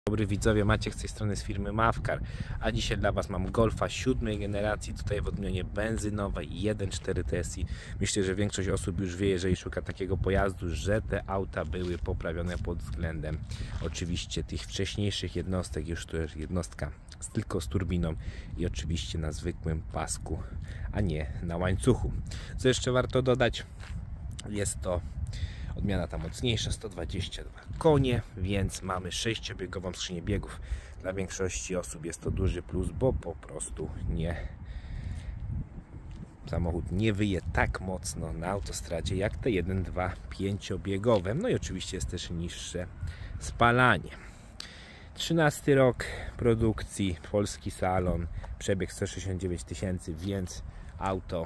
Dobry widzowie, Maciek z tej strony z firmy Mavcar, a dzisiaj dla Was mam Golfa 7 generacji, tutaj w odmianie benzynowej 1.4 TSI. Myślę, że większość osób już wie, jeżeli szuka takiego pojazdu, że te auta były poprawione pod względem oczywiście tych wcześniejszych jednostek, już tu jest jednostka tylko z turbiną i oczywiście na zwykłym pasku, a nie na łańcuchu. Co jeszcze warto dodać, jest to odmiana ta mocniejsza, 122 konie, więc mamy 6-biegową skrzynię biegów. Dla większości osób jest to duży plus, bo po prostu samochód nie wyje tak mocno na autostradzie jak te 1.2 5-biegowe. No i oczywiście jest też niższe spalanie. 13 rok produkcji, polski salon, przebieg 169 tysięcy, więc auto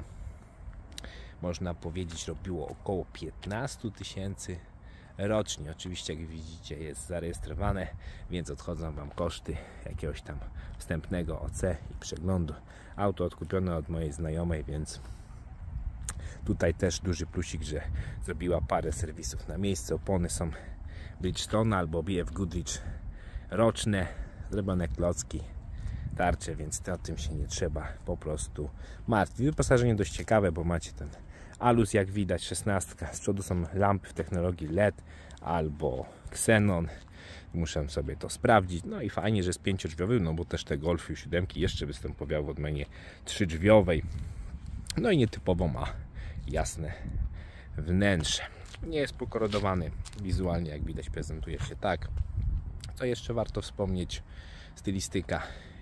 można powiedzieć robiło około 15 tysięcy rocznie. Oczywiście, jak widzicie, jest zarejestrowane, więc odchodzą Wam koszty jakiegoś tam wstępnego OC i przeglądu. Auto odkupione od mojej znajomej, więc tutaj też duży plusik, że zrobiła parę serwisów na miejscu. Opony są Bridgestone albo BF Goodrich roczne, zrobione klocki, tarcze, więc o tym się nie trzeba po prostu martwić. Wyposażenie dość ciekawe, bo macie ten aluz, jak widać, 16. Z przodu są lampy w technologii LED albo Xenon. Muszę sobie to sprawdzić. No i fajnie, że jest 5-drzwiowy, no bo też te Golfy 7 jeszcze występowały w odmianie 3-drzwiowej. No i nietypowo ma jasne wnętrze. Nie jest pokorodowany wizualnie, jak widać, prezentuje się tak. Co jeszcze warto wspomnieć? Stylistyka.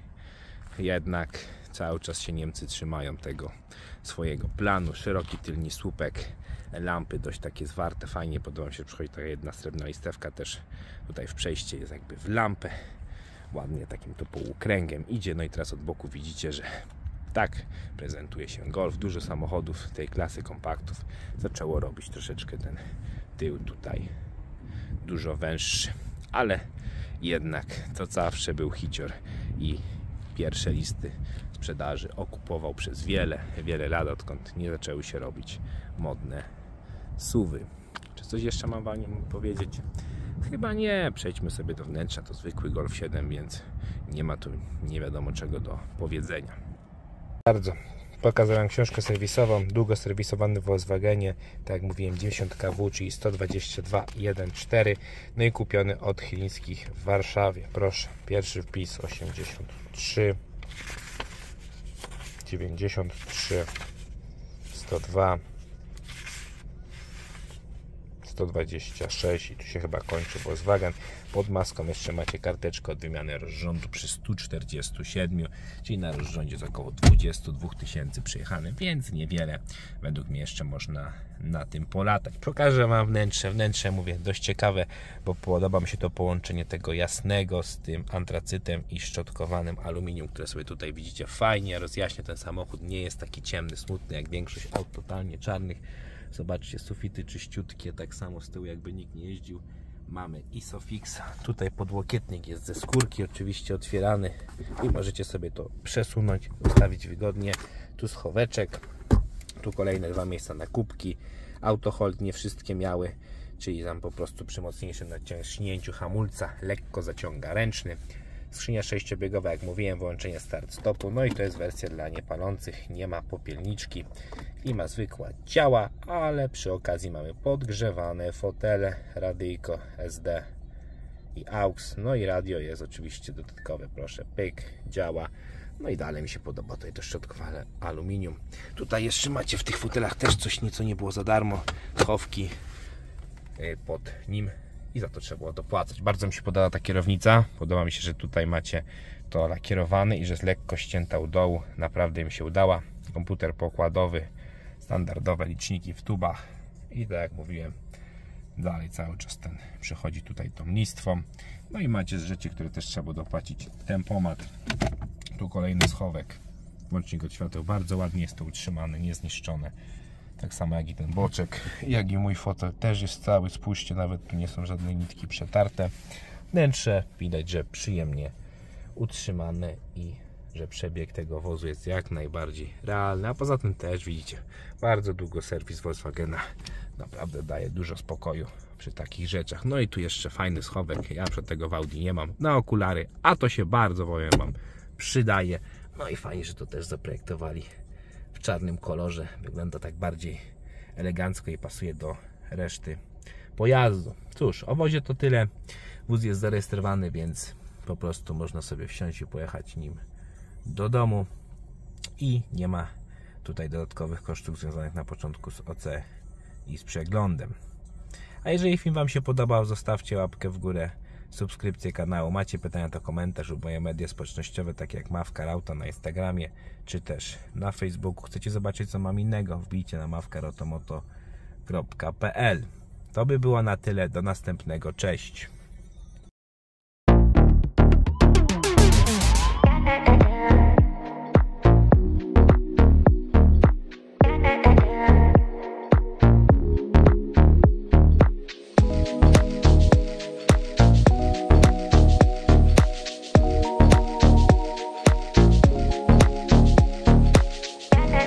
Jednak cały czas się Niemcy trzymają tego swojego planu. Szeroki tylni słupek, lampy dość takie zwarte, fajnie, podoba mi się, przychodzi taka jedna srebrna listewka też tutaj w przejście, jest jakby w lampę, ładnie takim to półukręgiem idzie. No i teraz od boku widzicie, że tak prezentuje się Golf. Dużo samochodów tej klasy kompaktów zaczęło robić troszeczkę ten tył tutaj dużo węższy, ale jednak to zawsze był hicior i pierwsze listy sprzedaży okupował przez wiele lat, odkąd nie zaczęły się robić modne SUV-y. Czy coś jeszcze mam Wam powiedzieć? Chyba nie. Przejdźmy sobie do wnętrza. To zwykły Golf 7, więc nie ma tu nie wiadomo czego do powiedzenia. Bardzo. Pokazałem książkę serwisową, długo serwisowany w Volkswagenie, tak jak mówiłem, 90 kW, czyli 122 1.4, no i kupiony od Chylińskich w Warszawie. Proszę, pierwszy wpis 83 93 102 126 i tu się chyba kończy Volkswagen. Pod maską jeszcze macie karteczkę od wymiany rozrządu przy 147, czyli na rozrządzie jest około 22 tysięcy przejechane, więc niewiele. Według mnie jeszcze można na tym polatać. Pokażę Wam wnętrze. Wnętrze, mówię, dość ciekawe, bo podoba mi się to połączenie tego jasnego z tym antracytem i szczotkowanym aluminium, które sobie tutaj widzicie. Fajnie rozjaśnia ten samochód, nie jest taki ciemny, smutny jak większość aut totalnie czarnych. Zobaczcie, sufity czyściutkie, tak samo z tyłu jakby nikt nie jeździł. Mamy Isofix, tutaj podłokietnik jest ze skórki, oczywiście otwierany i możecie sobie to przesunąć, ustawić wygodnie. Tu schoweczek, tu kolejne 2 miejsca na kubki. Autohold nie wszystkie miały, czyli tam po prostu przy mocniejszym naciśnięciu hamulca lekko zaciąga ręczny. Skrzynia 6-biegowa, jak mówiłem, wyłączenie start-stopu, no i to jest wersja dla niepalących, nie ma popielniczki. Klima zwykła działa, ale przy okazji mamy podgrzewane fotele, radyjko SD i AUX, no i radio jest oczywiście dodatkowe, proszę, pyk, działa. No i dalej mi się podoba tutaj to szczotkowane aluminium. Tutaj jeszcze macie w tych fotelach też coś nieco nie było za darmo, schowki pod nim i za to trzeba było dopłacać. Bardzo mi się podoba ta kierownica, podoba mi się, że tutaj macie to lakierowane i że jest lekko ścięta u dołu, naprawdę mi się udała. Komputer pokładowy, standardowe liczniki w tubach i tak jak mówiłem, dalej cały czas ten przechodzi tutaj tą listwą. No i macie rzeczy, które też trzeba dopłacić. Tempomat, tu kolejny schowek, włącznik od świateł, bardzo ładnie jest to utrzymane, niezniszczone. Tak samo jak i ten boczek, jak i mój fotel też jest cały, spójrzcie, nawet tu nie są żadne nitki przetarte. Wnętrze widać, że przyjemnie utrzymane i że przebieg tego wozu jest jak najbardziej realny, a poza tym też widzicie, bardzo długo serwis Volkswagena naprawdę daje dużo spokoju przy takich rzeczach. No i tu jeszcze fajny schowek, ja przed tego w Audi nie mam, na okulary, a to się bardzo, powiem wam, przydaje. No i fajnie, że to też zaprojektowali w czarnym kolorze, wygląda tak bardziej elegancko i pasuje do reszty pojazdu. Cóż, o wozie to tyle. Wóz jest zarejestrowany, więc po prostu można sobie wsiąść i pojechać nim do domu i nie ma tutaj dodatkowych kosztów związanych na początku z OC i z przeglądem. A jeżeli film wam się podobał, zostawcie łapkę w górę, subskrypcję kanału. Macie pytania, to komentarz lub moje media społecznościowe, takie jak Mawcar na Instagramie czy też na Facebooku. Chcecie zobaczyć, co mam innego? Wbijcie na mawcarotomoto.pl. To by było na tyle. Do następnego. Cześć.